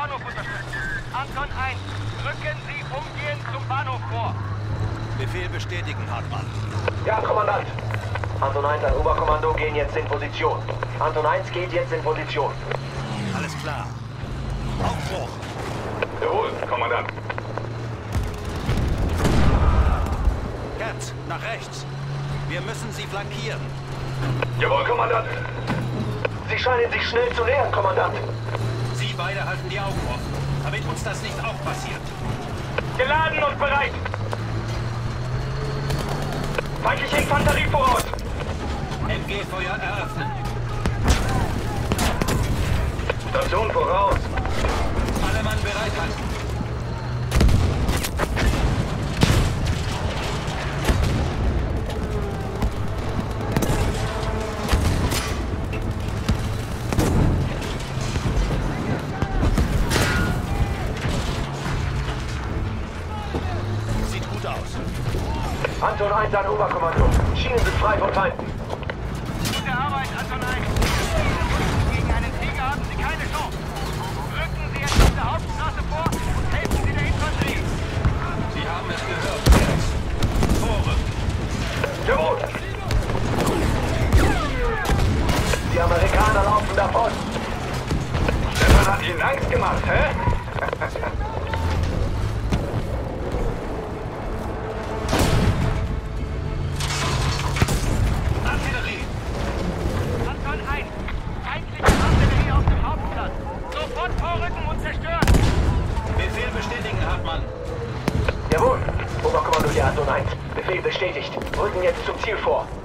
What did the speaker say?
Bahnhof unterstützen. Anton 1, rücken Sie umgehend zum Bahnhof vor. Befehl bestätigen, Hartmann. Ja, Kommandant. Anton 1 an Oberkommando gehen jetzt in Position. Anton 1 geht jetzt in Position. Alles klar. Aufbruch. Jawohl, Kommandant. Cat, nach rechts. Wir müssen sie flankieren. Jawohl, Kommandant. Sie scheinen sich schnell zu nähern, Kommandant. Sie beide halten die Augen offen, damit uns das nicht auch passiert. Geladen und bereit. Feindliche Infanterie voraus. MG-Feuer eröffnen. Station voraus. Alle Mann bereithalten. Sieht gut aus. Anton 1 an Oberkommando. Schienen sind frei von Feinden. Gute Arbeit, Anton 1. Gegen einen Tiger haben Sie keine Chance. Rücken Sie jetzt auf der Hauptstraße vor und helfen Sie der Infanterie. Sie haben es gehört. Vorrücken. Jawohl. Die Amerikaner laufen davon. Stefan hat Ihnen Angst gemacht, hä? Artillerie. Anton 1, feindliche Artillerie auf dem Hauptplatz. Sofort vorrücken und zerstören. Befehl bestätigen, Hartmann. Jawohl. Oberkommando hier Anton 1. Befehl bestätigt. Rücken jetzt zum Ziel vor.